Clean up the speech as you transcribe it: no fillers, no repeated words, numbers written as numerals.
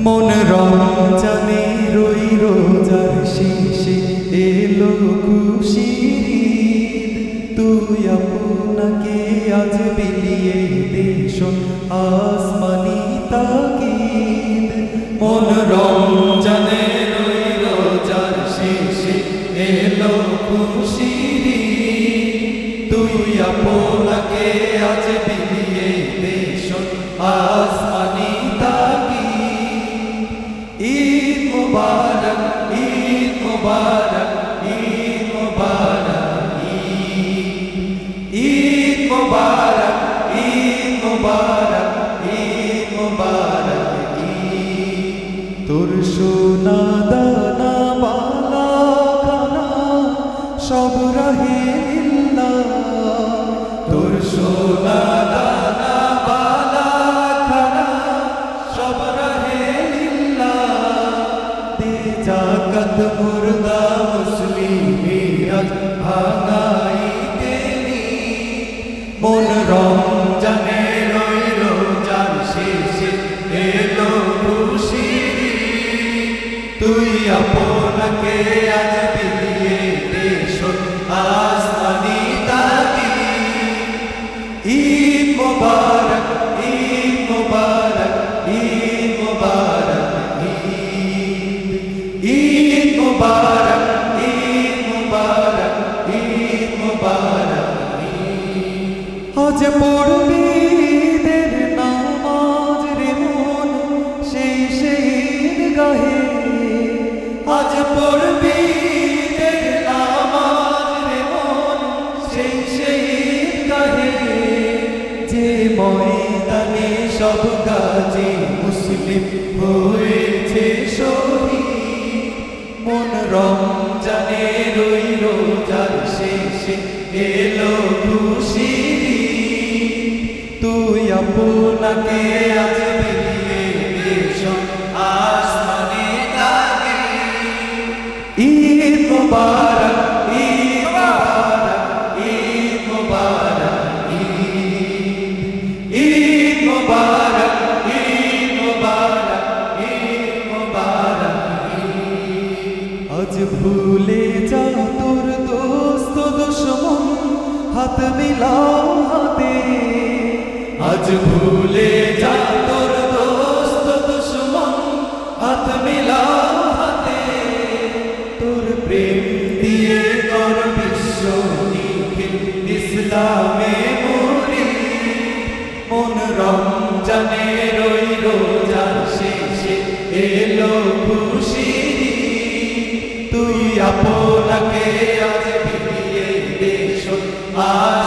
মন রমজানে রই রোজার শেষে এলো খুশির ঈদ, তুই আপনাকে আজ বিলিয়ে দেশ আসমানি তাকিদ। মন রমজানে রই রোজার শেষে এলো খুশির ঈদ, তুই আপনাকে আজ বিলিয়ে দেশ আসমানি তাকিদ। ঈদ মুবারক, ঈদ মুবারক, ঈদ মুবারক, ঈদ মুবারক, ঈদ মুবারক, ঈদ মুবারক। তোর সোনা দানা বালা খানা সব রহে লিল্লাহ, তোর সোনা দানা বালা খানা সব রহে জাকাত মুর্দা মুসলিমেরা ভাঙাইতে নি। মন রমজানে রই রোজার শেষে এলো খুশির ঈদ, তুই আপনাকে আজ বিলিয়ে দেশ আসমানি তাকিদ। ঈদ মুবারক, ঈদ মুবারক, ঈদ মুবারক, ঈদ মুবারক, ঈদ মুবারক, ঈদ মুবারক। আজ পড়বি ঈদের নামাজ রে মন সেই ঈদগাহে, আজ পড়বি ঈদের নামাজ রে মন সেই ঈদগাহে। যে ময়দানে সব গাজী মুসলিম হয়েছে শহীদ, মন রমজানে রই রোজার শেষে এলো খুশির ঈদ, তুই আপনাকে আজ বিলিয়ে দেশ আসমানি তাকিদ। ঈদ মুবারক, ঈদ মুবারক, ঈদ মুবারক, ঈদ মুবারক, ঈদ মুবারক, ঈদ মুবারক। আজ ভুলে যা তোর দোস্ত দুশমন হাত মিলাও হাতে, আজ ভুলে যা তোর দোস্ত দুশমন হাত মিলাও হাতে। তোর প্রেম দিয়ে কর বিশ্ব নিখিল ইসলামে মুরি, মন রমজানে রই রোজার শেষে এলো খুশির ঈদ, তুই আপনাকে আজ বিলিয়ে দেশ